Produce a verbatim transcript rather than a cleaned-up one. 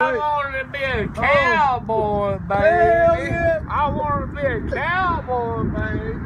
I wanted to be a cowboy, baby. Hell yeah. I wanted to be a cowboy, baby.